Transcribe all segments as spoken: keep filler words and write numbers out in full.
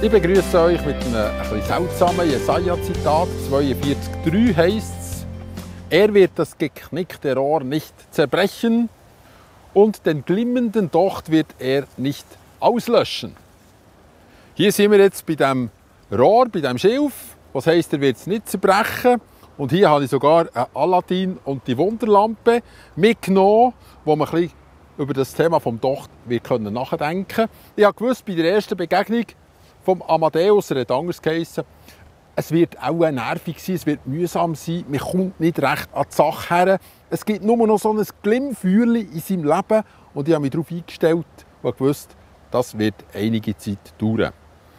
Ich begrüße euch mit einem etwas seltsamen Jesaja-Zitat. zweiundvierzig drei heisst es: Er wird das geknickte Rohr nicht zerbrechen und den glimmenden Docht wird er nicht auslöschen. Hier sind wir jetzt bei diesem Rohr, bei diesem Schilf, was heisst, er wird es nicht zerbrechen. Und hier habe ich sogar Aladdin und die Wunderlampe mitgenommen, wo man ein bisschen über das Thema des Docht nachdenken kann. Ich habe gewusst, bei der ersten Begegnung vom Amadeus, er hat anders geheissen, es wird auch nervig sein, es wird mühsam sein, man kommt nicht recht an die Sache her. Es gibt nur noch so ein Glimmfeuerchen in seinem Leben und ich habe mich darauf eingestellt und gewusst, das wird einige Zeit dauern.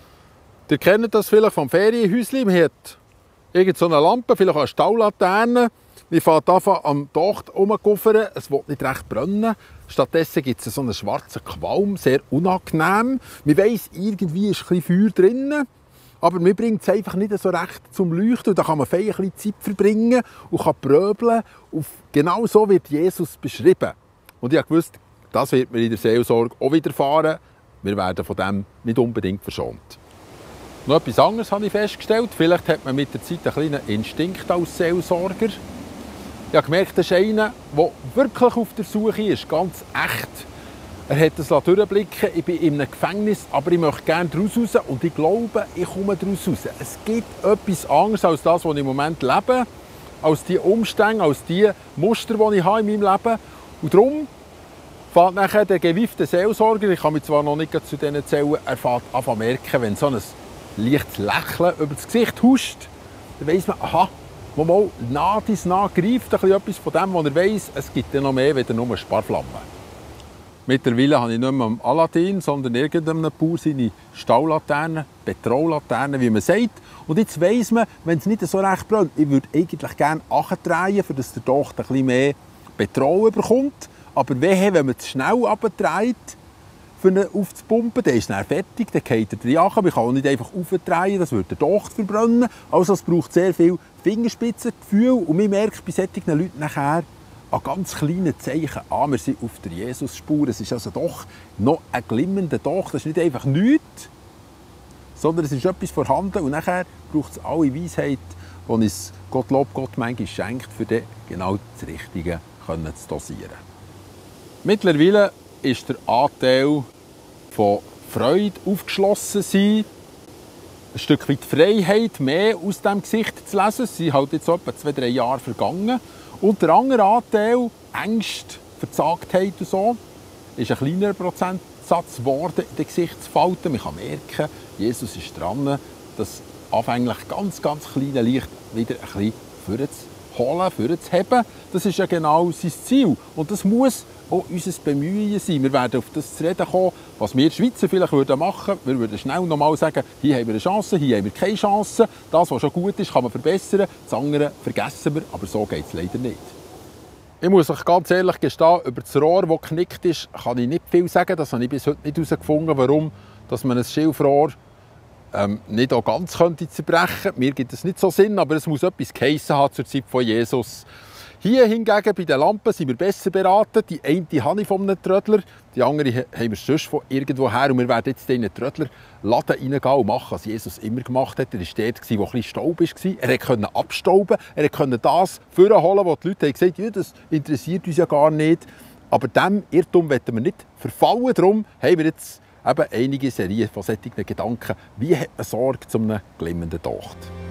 Ihr kennt das vielleicht vom Ferienhäuschen, man hat irgend so eine Lampe, vielleicht eine Staulaterne. Man fährt einfach am Docht herumzuguffern, es will nicht recht brennen. Stattdessen gibt es so einen schwarzen Qualm, sehr unangenehm. Man weiss, irgendwie ist ein bisschen Feuer drin, aber man bringt es einfach nicht so recht zum Leuchten. Und da kann man fein ein bisschen Zeit verbringen und kann pröbeln. Und genau so wird Jesus beschrieben. Und ich habe gewusst, das wird mir in der Seelsorge auch widerfahren. Wir werden von dem nicht unbedingt verschont. Noch etwas anderes habe ich festgestellt. Vielleicht hat man mit der Zeit einen kleinen Instinkt als Seelsorger. Ich habe gemerkt, das ist einer, der wirklich auf der Suche ist, ganz echt. Er hat es durchblicken, ich bin in einem Gefängnis, aber ich möchte gerne daraus raus und ich glaube, ich komme daraus raus. Es gibt etwas anderes als das, was ich im Moment lebe, als die Umstände, als die Muster, die ich habe in meinem Leben. Und darum fährt nachher der gewiefte Seelsorger, ich kann mich zwar noch nicht zu denen zählen, er fährt an zu merken, wenn so ein leichtes Lächeln über das Gesicht huscht, dann weiss man, aha, wo mal nah dies nah greift, ein etwas von dem, was er weiss, es gibt ja noch mehr als nur Sparflammen. Mittlerweile habe ich nicht mehr am Aladdin, sondern irgendeinem Bauer seine Staulaterne, Petrollaterne, wie man sagt. Und jetzt weiss man, wenn es nicht so recht brennt, ich würde eigentlich gerne nachdrehen, damit der Docht ein bisschen mehr Petrol bekommt. Aber wehe, wenn man es schnell abdreht, für ihn aufzupumpen, dann ist er fertig, dann geht er drin. Man kann auch nicht einfach aufdrehen, das würde den Docht verbrennen. Also es braucht sehr viel Fingerspitzengefühl. Und man merkt bei solchen Leuten nachher an ganz kleinen Zeichen, ah, wir sind auf der Jesus-Spur. Es ist also doch noch ein glimmender Docht. Das ist nicht einfach nichts, sondern es ist etwas vorhanden. Und nachher braucht es alle Weisheit, die uns Gottlob Gott manchmal schenkt, für dann genau das Richtige zu dosieren. Mittlerweile ist der Anteil von Freude aufgeschlossen sein, ein Stück weit Freiheit, mehr aus diesem Gesicht zu lesen. Es sind halt jetzt etwa zwei, drei Jahre vergangen. Und der andere Anteil, Ängste, Verzagtheit und so, ist ein kleinerer Prozentsatz geworden in den Gesichtsfalten. Man kann merken, Jesus ist dran, das anfänglich ganz, ganz kleine Licht wieder ein bisschen vorzuholen, vorzuheben. Das ist ja genau sein Ziel. Und das muss auch unser Bemühen sein. Wir werden auf das zu reden kommen, was wir Schweizer vielleicht machen würden. Wir würden schnell nochmal sagen, hier haben wir eine Chance, hier haben wir keine Chance. Das, was schon gut ist, kann man verbessern. Das andere vergessen wir, aber so geht es leider nicht. Ich muss euch ganz ehrlich gestehen, über das Rohr, das geknickt ist, kann ich nicht viel sagen. Das habe ich bis heute nicht herausgefunden, warum dass man ein Schilfrohr ähm, nicht auch ganz könnte zerbrechen. Mir gibt es nicht so Sinn, aber es muss etwas geheissen haben zur Zeit von Jesus. Hier hingegen bei den Lampen sind wir besser beraten. Die eine habe ich von einem Trödler, die andere haben wir sonst von irgendwo her. Und wir werden jetzt in den Trödlerladen reingehen und machen, was Jesus immer gemacht hat. Er war dort, wo ein bisschen Staub war. Er konnte abstauben, er konnte das vorholen, wo die Leute haben gesagt haben, ja, das interessiert uns ja gar nicht. Aber diesem Irrtum wollen wir nicht verfallen. Darum haben wir jetzt eben einige Serien von solchen Gedanken. Wie hat man Sorge zu einem glimmenden Docht?